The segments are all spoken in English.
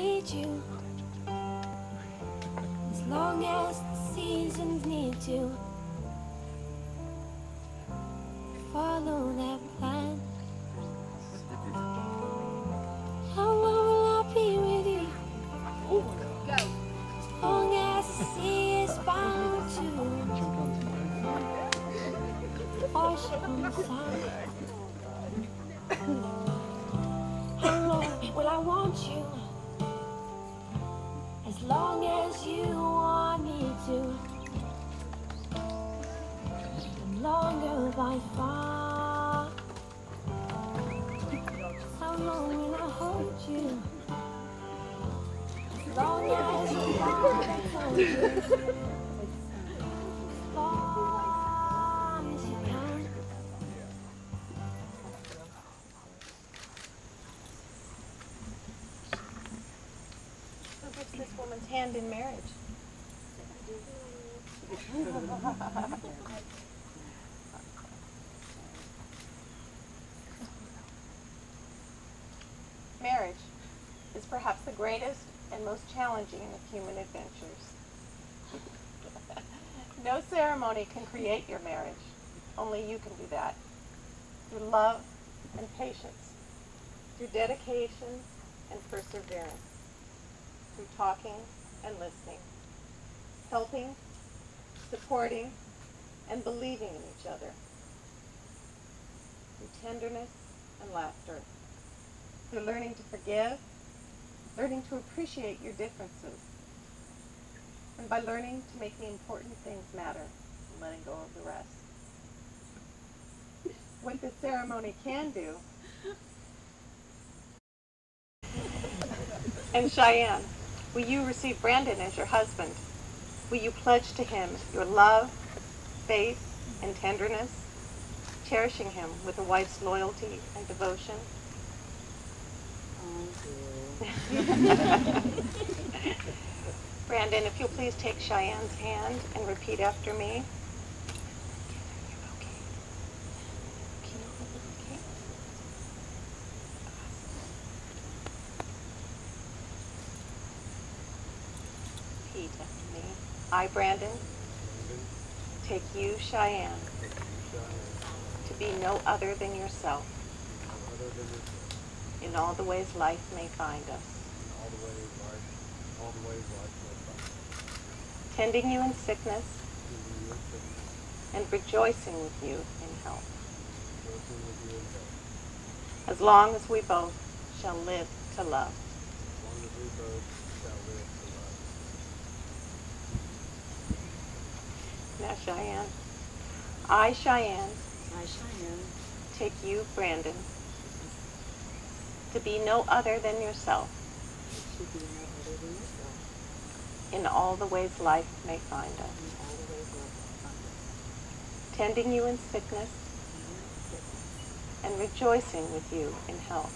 lead you as long as the seasons need to follow their plan. How long will I be with you? As long as the sea is bound to wash on the side. How long will I want you? As long as you want me to. The longer by far. How long will I hold you? As long as you want me to. As long as you can. Who gives this woman's hand in marriage? Marriage is perhaps the greatest and most challenging of human adventures. No ceremony can create your marriage. Only you can do that. Through love and patience, through dedication and perseverance, through talking and listening, helping, supporting, and believing in each other, through tenderness and laughter, through learning to forgive, learning to appreciate your differences, and by learning to make the important things matter and letting go of the rest. What this ceremony can do. And Cheyenne, will you receive Brandon as your husband? Will you pledge to him your love, faith, and tenderness, cherishing him with a wife's loyalty and devotion? Brandon, if you'll please take Cheyenne's hand and repeat after me. Repeat after me. I, Brandon, take you, Cheyenne, to be no other than yourself in all the ways life may find us. Tending you in sickness and rejoicing with you in health. As long as we both shall live to love. Now, Cheyenne. I, Cheyenne, take you, Brandon, to be no other than yourself in all the ways life may find us. Tending you in sickness and rejoicing with you in health.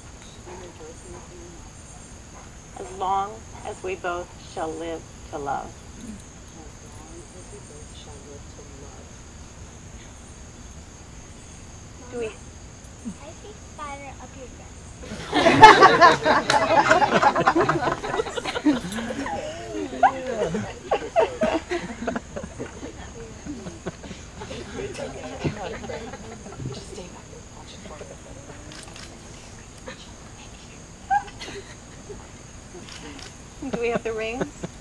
As long as we both shall live to love. Do we? I think spider up your dress. Do we have the rings?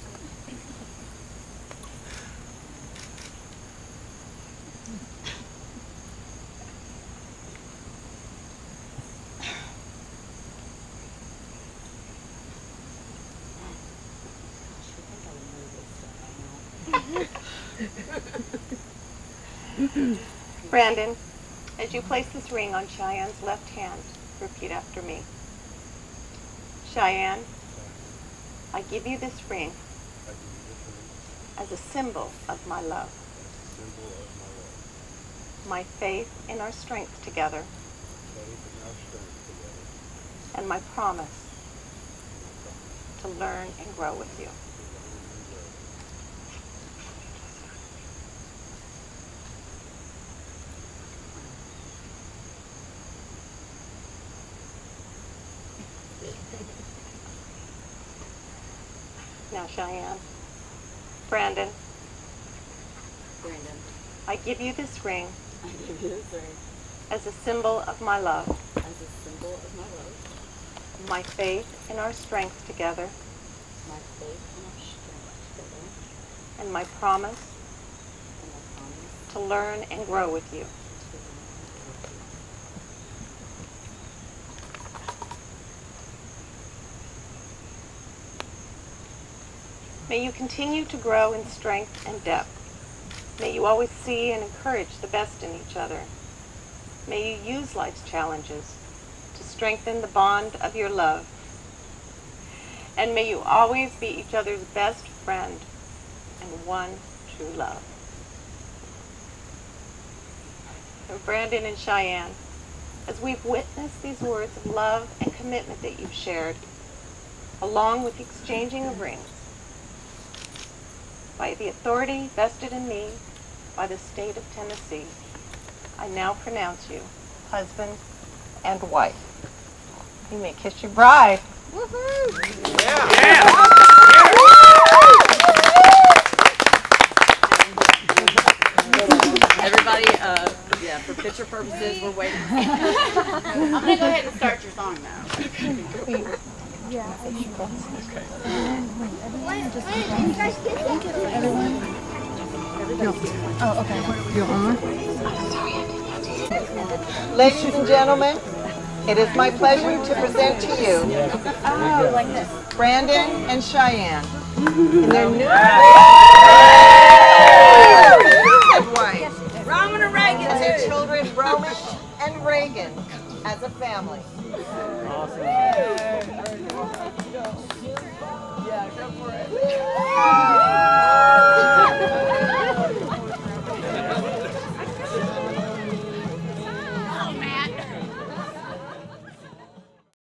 Brandon, as you place this ring on Cheyenne's left hand, repeat after me. Cheyenne, I give you this ring as a symbol of my love, my faith in our strength together, and my promise to learn and grow with you. Now, Cheyenne. Brandon, Brandon, I give you this ring I give you this ring as a symbol of my love, as a symbol of my love, my faith in our strength together, my faith and our strength together, and my promise and I promise to learn and grow with you. to learn and grow with you. May you continue to grow in strength and depth. May you always see and encourage the best in each other. May you use life's challenges to strengthen the bond of your love. And may you always be each other's best friend and one true love. So Brandon and Cheyenne, as we've witnessed these words of love and commitment that you've shared, along with the exchanging of rings, by the authority vested in me by the state of Tennessee, I now pronounce you husband and wife. You may kiss your bride. Woohoo! Everybody, yeah, for picture purposes, we're waiting. I'm going to go ahead and start your song now. Ladies and gentlemen, it is my pleasure to present to you Brandon and Cheyenne in their new and wife, Roman and Reagan, and their children Roman and Reagan as a family.